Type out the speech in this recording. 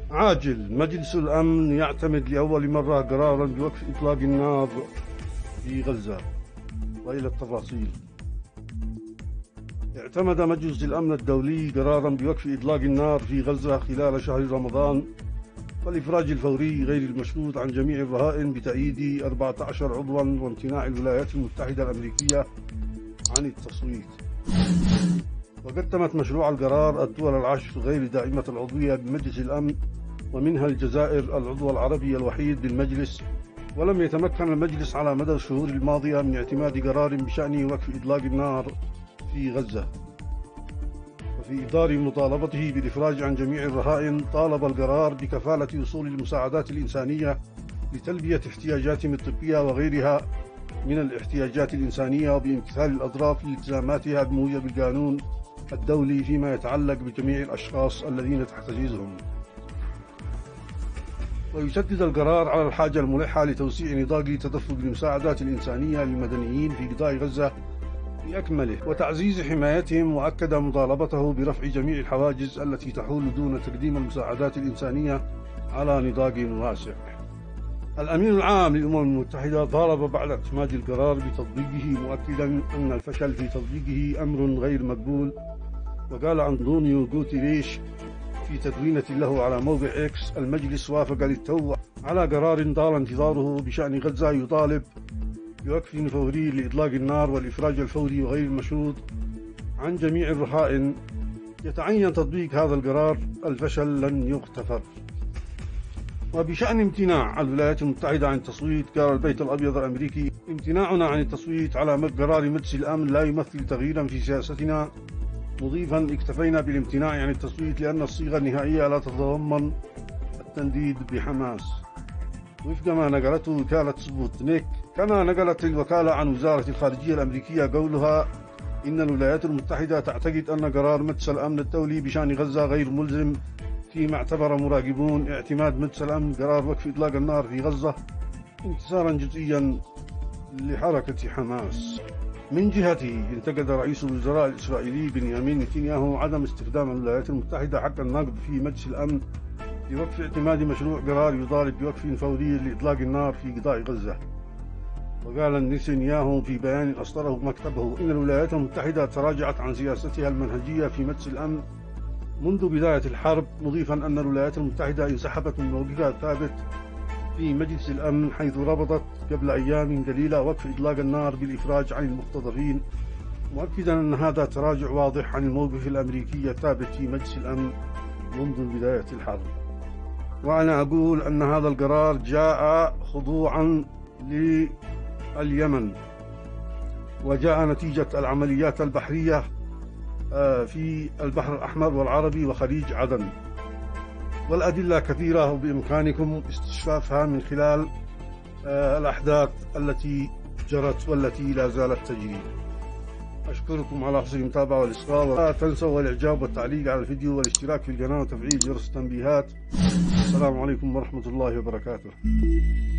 عاجل. مجلس الأمن يعتمد لأول مرة قرارا بوقف إطلاق النار في غزة. وإلى التفاصيل. اعتمد مجلس الأمن الدولي قرارا بوقف إطلاق النار في غزة خلال شهر رمضان والإفراج الفوري غير المشروط عن جميع الرهائن بتأييد 14 عضوا وامتناع الولايات المتحدة الأمريكية عن التصويت. وقدمت مشروع القرار الدول العشر غير دائمة العضوية بمجلس الأمن ومنها الجزائر العضو العربي الوحيد بالمجلس، ولم يتمكن المجلس على مدى الشهور الماضية من اعتماد قرار بشأن وقف إطلاق النار في غزة. وفي إطار مطالبته بالإفراج عن جميع الرهائن، طالب القرار بكفالة وصول المساعدات الإنسانية لتلبية احتياجاتهم الطبية وغيرها من الاحتياجات الإنسانية، وبامتثال الأطراف لالتزاماتها بموجب القانون الدولي فيما يتعلق بجميع الأشخاص الذين تحتجزهم. ويشدد القرار على الحاجة الملحة لتوسيع نطاق تدفق المساعدات الإنسانية للمدنيين في قطاع غزة بأكمله وتعزيز حمايتهم، وأكد مطالبته برفع جميع الحواجز التي تحول دون تقديم المساعدات الإنسانية على نطاق واسع. الأمين العام للأمم المتحدة طالب بعد اعتماد القرار بتطبيقه، مؤكدا أن الفشل في تطبيقه أمر غير مقبول. وقال أنطونيو غوتيريش في تدوينة له على موقع إكس: المجلس وافق للتو على قرار طال انتظاره بشأن غزة يطالب بوقف فوري لإطلاق النار والإفراج الفوري وغير المشروط عن جميع الرهائن. يتعين تطبيق هذا القرار، الفشل لن يغتفر. وبشأن امتناع الولايات المتحدة عن التصويت، قال البيت الأبيض الأمريكي: امتناعنا عن التصويت على قرار مجلس الأمن لا يمثل تغييرا في سياستنا، مضيفا: اكتفينا بالامتناع عن التصويت لأن الصيغة النهائية لا تتضمن التنديد بحماس. وفق ما نقلته وكالة سبوتنيك. كما نقلت الوكالة عن وزارة الخارجية الأمريكية قولها إن الولايات المتحدة تعتقد أن قرار مجلس الأمن الدولي بشأن غزة غير ملزم، فيما اعتبر مراقبون اعتماد مجلس الأمن قرار وقف إطلاق النار في غزة انتصارا جزئيا لحركة حماس. من جهته انتقد رئيس الوزراء الإسرائيلي بنيامين نتنياهو عدم استخدام الولايات المتحدة حق النقد في مجلس الأمن لوقف اعتماد مشروع قرار يطالب بوقف فوري لإطلاق النار في قطاع غزة. وقال نتنياهو في بيان أصدره مكتبه إن الولايات المتحدة تراجعت عن سياستها المنهجية في مجلس الأمن منذ بداية الحرب، مضيفا أن الولايات المتحدة انسحبت من موقفها الثابت في مجلس الأمن، حيث ربطت قبل أيام قليلة وقف إطلاق النار بالإفراج عن المختطفين، مؤكدا أن هذا تراجع واضح عن الموقف الأمريكي الثابت في مجلس الأمن منذ بداية الحرب. وأنا أقول أن هذا القرار جاء خضوعا لليمن، وجاء نتيجة العمليات البحرية في البحر الأحمر والعربي وخليج عدن، والأدلة كثيرة وبإمكانكم استشفافها من خلال الأحداث التي جرت والتي لا زالت تجري. أشكركم على حسن المتابعة والإصغاء، ولا تنسوا الإعجاب والتعليق على الفيديو والاشتراك في القناة وتفعيل جرس التنبيهات. السلام عليكم ورحمة الله وبركاته.